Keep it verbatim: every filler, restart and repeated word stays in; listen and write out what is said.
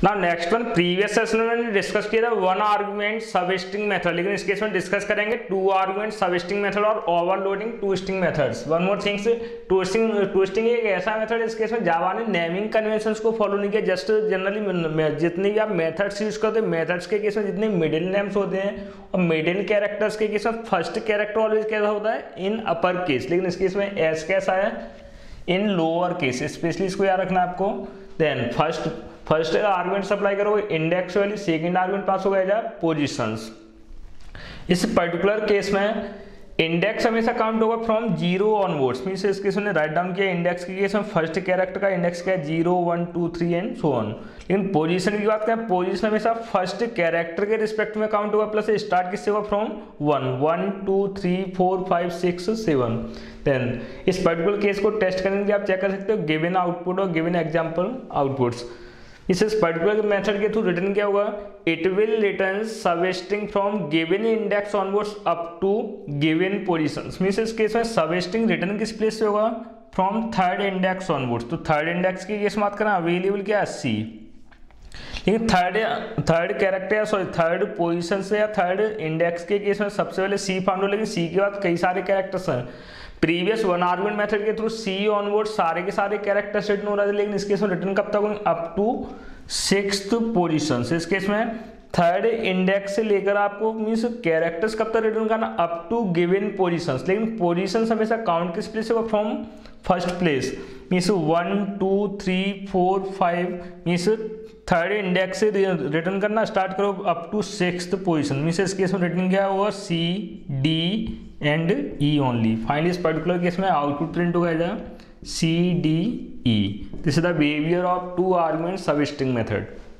Now next one, previous session में मैंने discuss किया था वन आर्गुमेंट सबस्ट्रिंग मेथड, लेकिन इस केस में डिस्कस करेंगे टू आर्गुमेंट सबस्ट्रिंग मेथड और overloading twisting methods. One more things, twisting twisting एक ऐसा मेथड है इस केस में जावा ने नेमिंग कन्वेंशंस को फॉलो नहीं किया। जस्ट जनरली जितने भी आप मेथड्स यूज करते हैं, मेथड्स के केस में जितने मिडिल नेम्स होते हैं और मिडिल कैरेक्टर्स के केस में फर्स्ट कैरेक्टर ऑलवेज कैसा होता है, इन अपर केस, लेकिन इस केस में एस कैसा है, इन लोअर केस। स्पेशली इसको याद रखना है आपको। Then first first argument supply करोगे index value, second argument pass होगा एज पोजीशंस। इस पर्टिकुलर केस में इंडेक्स हमेशा काउंट होगा फ्रॉम जीरो ऑनवर्ड्स। मींस इस केस में राइट डाउन किया इंडेक्स के केस में फर्स्ट कैरेक्टर का इंडेक्स क्या है, zero one two three and so on. लेकिन पोजीशन की बात करें, पोजीशन हमेशा फर्स्ट कैरेक्टर के रिस्पेक्ट में काउंट होगा, प्लस स्टार्ट किससे होगा, from one one two three four five six seven. Then इस पर्टिकुलर केस को टेस्ट करने के लिए आप चेक कर सकते हो गिवन आउटपुट और गिवन एग्जाम्पल आउटपुट्स। इस पर्टिकुलर मेथड के थ्रू रिटर्न क्या होगा, it will return substring from given index onwards up to given positions. Means इस केस में सबस्ट्रिंग रिटर्न किस प्लेस से होगा, फ्रॉम थर्ड इंडेक्स ऑनवर्ड्स। तो थर्ड इंडेक्स की केस बात करें, अवेलेबल क्या है, सी। लेकिन third third character sorry third position से या थर्ड इंडेक्स के केस में सबसे पहले सी फाउंड हो, लेकिन सी के बाद कई सारे कैरेक्टर्स हैं। प्रीवियस वन आर्गुमेंट मेथड के थ्रू सी ऑनवर्ड सारे के सारे कैरेक्टर्स रिटर्न हो रहे थे, लेकिन इस केस में रिटर्न कब तक होंगे, अप टू सिक्स्थ पोजीशन। इस केस में थर्ड इंडेक्स से लेकर आपको मीन्स कैरेक्टर्स कब तक रिटर्न करना, अप टू गिवन पोजीशंस। लेकिन पोजीशंस हमेशा काउंट किस प्लेस से होगा, from first place. Means one two three four five, means third index से रिटर्न करना स्टार्ट करो up to sixth position. Means इस केस में रिटर्न क्या होगा, C D and E only. Finally इस पर्टिकुलर केस में आउटपुट प्रिंट होगा C D E. This is the behaviour of two argument substring method.